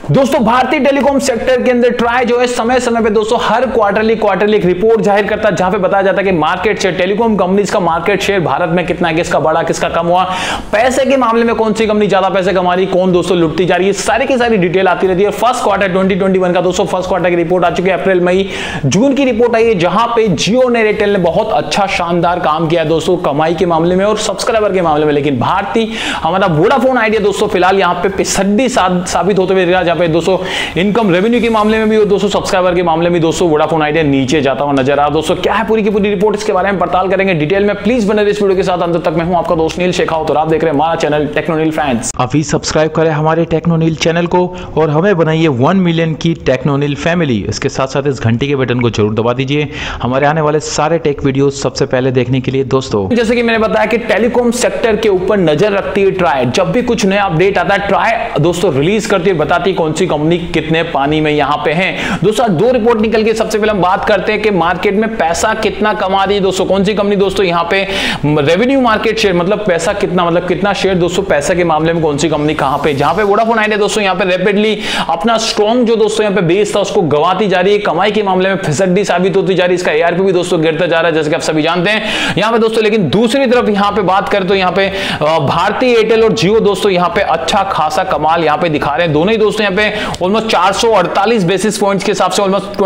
दोस्तों भारतीय telecom sector के अंदर ट्राई जो है समय समय पे दोस्तों हर क्वार्टरली एक रिपोर्ट जाहिर करता है, जहां पे बताया जाता है कि मार्केट शेयर, टेलीकॉम कंपनीज का मार्केट शेयर भारत में कितना है, किसका बढ़ा, किसका कम हुआ, पैसे के मामले में कौन सी कंपनी ज्यादा पैसे कमा रही, कौन दोस्तों लुटती जा रही है, सारी की सारी डिटेल आती रहती है। फर्स्ट क्वार्टर 2021 का दोस्तों फर्स्ट क्वार्टर की रिपोर्ट आ चुकी है, अप्रैल मई जून की रिपोर्ट आई है, जहां पे जियो ने एयरटेल ने बहुत अच्छा शानदार काम किया है दोस्तों कमाई के मामले में और सब्सक्राइबर के मामले में। लेकिन भारतीय हमारा वोडाफोन आइडिया दोस्तों फिलहाल यहां पे पिछड़ी साबित होते हुए, जहां पे दोस्तों इनकम रेवेन्यू के मामले में भी और दोस्तों सब्सक्राइबर के मामले में दोस्तों वोडाफोन आइडिया नीचे जाता हुआ नजर आ। दोस्तों क्या है पूरी की पूरी रिपोर्ट, इसके बारे में पड़ताल करेंगे डिटेल में। प्लीज बने रहिए इस वीडियो के साथ अंत तक। मैं हूं आपका दोस्त नील शेखावत और आप देख रहे हैं हमारा चैनल टेक्नोनील फैंस। अभी सब्सक्राइब करें हमारे टेक्नोनील चैनल को और हमें बनाइए 1 मिलियन की टेक्नोनील फैमिली। इसके साथ साथ इस घंटी के बटन को जरूर दबा दीजिए हमारे आने वाले सारे टेक वीडियो सबसे पहले देखने के लिए। दोस्तों जैसे कि मैंने बताया कि टेलीकॉम सेक्टर के ऊपर नजर रखती है ट्राई, जब भी कुछ नया अपडेट आता है ट्राई दोस्तों रिलीज करती है, बताती है कौन सी कंपनी कितने पानी में यहां पे है। दोस्तों दो रिपोर्ट निकल के सबसे पहले हम बात करते हैं कि मार्केट में पैसा कितना कमा रही है दोस्तों कौन सी कंपनी। दोस्तों यहां पे रेवेन्यू मार्केट शेयर मतलब पैसा कितना, मतलब कितना शेयर दोस्तों पैसा के मामले में कौन सी कंपनी कहां पे, जहां पे वोडाफोन आइडिया दोस्तों यहां पे रैपिडली अपना स्ट्रॉन्ग जो दोस्तों यहां पे बेस था उसको गवाती जा रही है, कमाई के मामले में फिसड्डी साबित होती जा रही है, इसका एआरपी भी दोस्तों गिरता जा रहा है जैसे कि आप सभी जानते हैं यहां पे दोस्तों। लेकिन दूसरी तरफ यहां पे बात करें तो यहां पे भारतीय एयरटेल और जियो दोस्तों यहां पे अच्छा खासा कमाल यहां पे दिखा रहे हैं। दोनों ही दोस्तों यहां पे ऑलमोस्ट 448 बेसिस पॉइंट्स के हिसाब से ऑलमोस्ट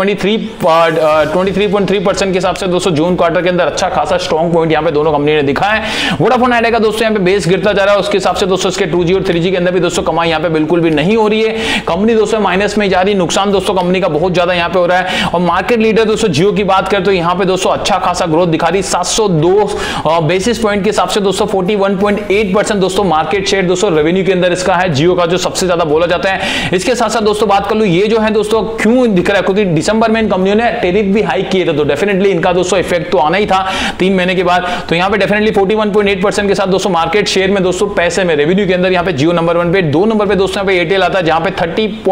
23.3% के हिसाब से दोस्तों जून क्वार्टर के अंदर अच्छा खासा स्ट्रॉन्ग पॉइंट यहां पे दोनों कंपनी ने दिखा है। वोडाफोन आइडिया का दोस्तों यहां पे बेस गिरता जा रहा है, उसके हिसाब से दोस्तों इसके 2G और 3G के अंदर भी दोस्तों कमाई यहां पे बिल्कुल भी नहीं हो रही है, कंपनी दोस्तों माइनस में जा रही है, नुकसान दोस्तों कंपनी का बहुत ज्यादा यहां पे हो रहा है। और मार्केट लीडर दोस्तों जियो की बात करें तो यहां पे दोस्तों अच्छा खासा ग्रोथ दिखा रही है, 702 बेसिस पॉइंट के हिसाब से दोस्तों 41.8% दोस्तों मार्केट शेयर दोस्तों रेवेन्यू के अंदर इसका है, जियो का जो सबसे ज्यादा बोला जाता है। इसके साथ साथ दोस्तों बात कर लूं ये जो है दोस्तों क्यों दिख रहा है, क्योंकि दिसंबर में इन कंपनियों ने टैरिफ भी हाइक किए थे, तो डेफिनेटली इनका दोस्तों इफेक्ट तो आना ही था 3 महीने के बाद। तो यहां पे डेफिनेटली 41.8% के साथ दोस्तों मार्केट शेयर में दोस्तों पैसे में रेवेन्यू के अंदर यहां पे जियो नंबर 1 पे, 2 नंबर पे दोस्तों यहां पे एयरटेल आता है जहां पे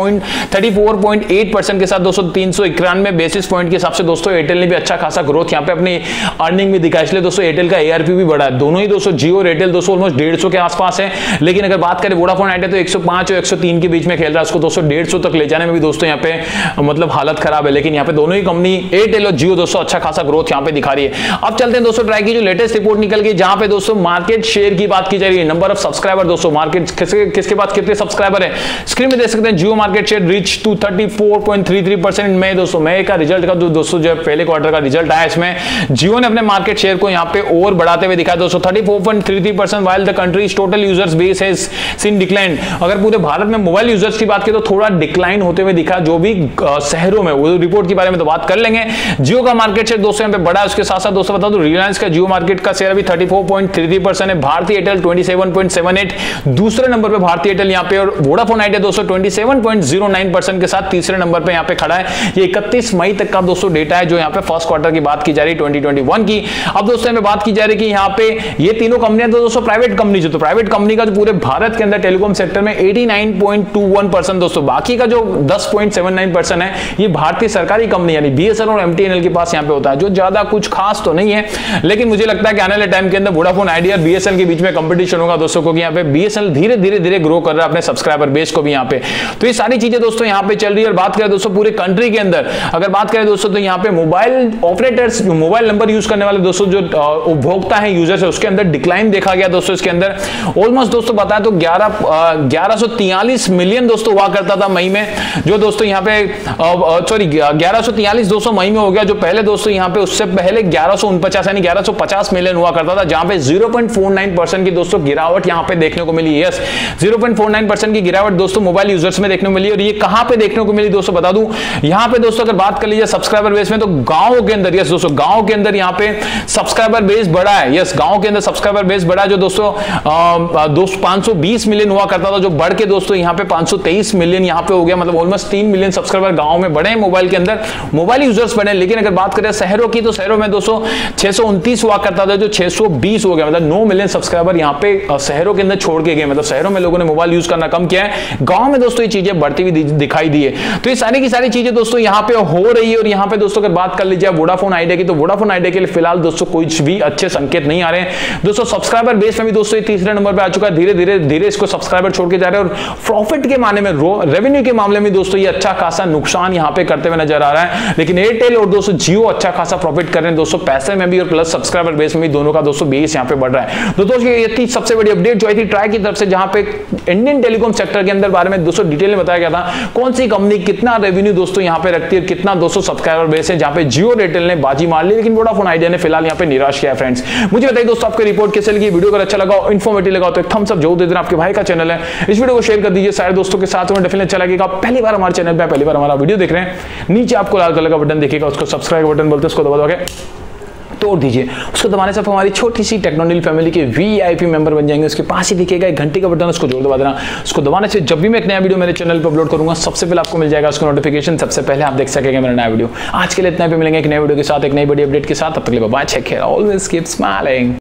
34.8% के साथ दोस्तों 391 बेसिस पॉइंट के हिसाब से दोस्तों एयरटेल ने भी अच्छा खासा ग्रोथ यहां पे अपनी अर्निंग में दिखा, इसलिए दोस्तों एयरटेल का एआरपी भी बढ़ा है। दोनों ही दोस्तों जियो और एयरटेल दोस्तों ऑलमोस्ट 150 के आसपास है। लेकिन अगर बात करें वोडाफोन आइडिया तो 105 और 103 के बीच में खेल रहा है, उसको दोस्तों 150 तक ले जाने में भी दोस्तों यहां पे मतलब हालत खराब है। लेकिन यहां पे दोनों ही कंपनी एयरटेल और जियो दोस्तों अच्छा खासा ग्रोथ यहां पे दिखा रही है। अब चलते हैं दोस्तों ट्राई की जो लेटेस्ट रिपोर्ट निकल गई, जहां पे दोस्तों मार्केट शेयर की बात की जा रही है, नंबर ऑफ सब्सक्राइबर दोस्तों मार्केट किसके पास कितने सब्सक्राइबर है स्क्रीन में देख सकते हैं। Jio market share reach to 34.33% in May दोस्तों, मई का रिजल्ट का दोस्तों जो पहले क्वार्टर का रिजल्ट आया इसमें जियो ने अपने मार्केट शेयर को यहां पे और बढ़ाते हुए दिखाया दोस्तों 34.33% while the countries total users base has seen decline. अगर पूरे भारत में मोबाइल यूजर्स की बात करें तो थोड़ा डिक्लाइन होते हुए दिखा, जो भी शहरों में वो रिपोर्ट के बारे में तो बात कर लेंगे। जियो का मार्केट शेयर दोस्तों यहां पे बढ़ा है, उसके साथ साथ दोस्तों बता दूं रिलायंस का जियो मार्केट का शेयर अभी 34.33% है, भारतीय एयरटेल 27.78, दूसरे नंबर पे भारतीय एयरटेल यहां पे, और वोडाफोन आइडिया दोस्तों 27.09% के साथ तीसरे नंबर पे यहां पे खड़ा है। ये 31 मई तक का दोस्तों डेटा है जो यहां पे फर्स्ट क्वार्टर की बात की जा रही है 2021 की। अब दोस्तों यहां पे बात की जा रही है कि यहां पे ये तीनों कंपनियां दोस्तों प्राइवेट कंपनी, जो तो प्राइवेट कंपनी का जो पूरे भारत के अंदर टेलीकॉम सेक्टर में 89.21% दोस्तों, बाकी का जो 10.79% है ये भारतीय सरकारी कंपनी यानी बीएसएनएल और एमटीएनएल के पास यहां पे होता है, जो ज्यादा कुछ खास तो नहीं है। लेकिन मुझे लगता है कि आने वाले टाइम के अंदर वोडाफोन आइडिया और बीएसएनएल के बीच में कंपटीशन होगा दोस्तों, क्योंकि यहां पे बीएसएनएल धीरे-धीरे ग्रो कर रहा है अपने सब्सक्राइबर बेस को भी यहां पे। तो ये सारी चीजें दोस्तों यहां पे चल रही है। और बात करें दोस्तों पूरे कंट्री के अंदर अगर बात करें दोस्तों तो यहां पे mobile operators mobile number use करने वाले दोस्तों जो उपभोक्ता है यूजर्स है उसके अंदर डिक्लाइन देखा गया दोस्तों। इसके अंदर ऑलमोस्ट दोस्तों बताया तो 1143 मिलियन दोस्तों हुआ करता था मई में, जो दोस्तों यहां पे 1143 दोस्तों मई में हो गया, जो पहले दोस्तों यहां पे उससे पहले 1149 यानी 1150 मिलियन हुआ करता था, जहां पे 0.49% की दोस्तों गिरावट यहां पे देखने को मिली। यस 0.49% की गिरावट दोस्तों मोबाइल यूजर्स में देखने को मिली। और ये कहां पे देखने को मिली दोस्तों बता दूं, यहां पे दोस्तों अगर बात कर लीजिए सब्सक्राइबर बेस में तो गांवों के अंदर, यस दोस्तों गांवों के अंदर यहां पे सब्सक्राइबर बेस बढ़ा है। यस गांवों के अंदर सब्सक्राइबर बेस बढ़ा जो दोस्तों 520 मिलियन हुआ करता था, जो बढ़ के दोस्तों यहां पे 523 मिलियन यहां पे हो गया, मतलब ऑलमोस्ट 3 मिलियन सब्सक्राइबर गांव में बढ़े मोबाइल के अंदर, मोबाइल यूजर्स बढ़े। लेकिन अगर बात करें शहरों की तो शहरों में दोस्तों 629 हुआ करता था, जो 620 हो गया, मतलब 9 मिलियन सब्सक्राइबर यहां पे शहरों के अंदर छोड़ के गए, मतलब शहरों में लोगों ने मोबाइल यूज करना कम किया है, गांव में दोस्तों ये चीजें बढ़ती हुई दिखाई दी है। तो ये सारी की सारी चीजें दोस्तों यहां पे हो रही है। और यहां पे दोस्तों अगर बात कर लीजिए वोडाफोन आइडिया की, तो वोडाफोन आइडिया के लिए फिलहाल दोस्तों कुछ भी अच्छे संकेत नहीं आ रहे हैं दोस्तों। सब्सक्राइबर बेस में भी दोस्तों तीसरे नंबर पे आ चुका है, धीरे धीरे इसको सब्सक्राइबर छोड़ के जा रहे हैं। और प्रॉफिट के माने में रेवेन्यू के मामले में दोस्तों ये अच्छा खासा नुकसान यहां पे करते हुए नजर आ रहा है, लेकिन एयरटेल और दोस्तों जियो अच्छा खासा प्रॉफिट कर रहे हैं दोस्तों, पैसे में भी और प्लस सब्सक्राइबर बेस में भी, दोनों का दोस्तों बेस यहां पे बढ़ रहा है। तो दोस्तों ये थी सबसे बड़ी अपडेट जो आई थी ट्राई की तरफ से, जहां पे इंडियन टेलीकॉम सेक्टर के अंदर बारे में दोस्तों डिटेल में बताया गया था कौन सी कंपनी कितना रेवेन्यू दोस्तों यहां पे रखती है, कितना दोस्तों सब्सक्राइबर बेस है, जहां पे जियो एयरटेल ने बाजी मार ली, लेकिन वोडाफोन आइडिया ने फिलहाल यहां पे निराश किया है। फ्रेंड्स मुझे बताइए दोस्तों आपको रिपोर्ट कैसे लगी, वीडियो अगर अच्छा लगा, इन्फॉर्मेटिव लगा तो एक थम्स अप जरूर दे देना, आपके भाई का चैनल है, इस वीडियो को शेयर कर दीजिए सारे दोस्तों के साथ में, डेफिनेटली अच्छा लगेगा। पहली बार हमारे चैनल पे पहली बार हमारा वीडियो देख रहे हैं, नीचे आपको लाल कलर का बटन दिखेगा, उसको सब्सक्राइब बटन बोलते हैं, उसको दबा दोगे तोड़ दीजिए, उसको दबाने से आप हमारी छोटी सी टेक्नोनिल फैमिली के वीआईपी मेंबर बन जाएंगे। उसके पास ही दिखेगा एक घंटे का बटन, उसको जोड़ दबा देना, उसको दबाने से जब भी मैं एक नया वीडियो मेरे चैनल पर अपलोड करूंगा सबसे पहले आपको मिल जाएगा उसका नोटिफिकेशन, सबसे पहले आप देख सकेंगे मेरा नया वीडियो। आज के लिए इतना पे मिलेंगे एक नए वीडियो के साथ, एक नई बड़ी अपडेट के साथ, तब तक के लिए bye, take care, always keep smiling.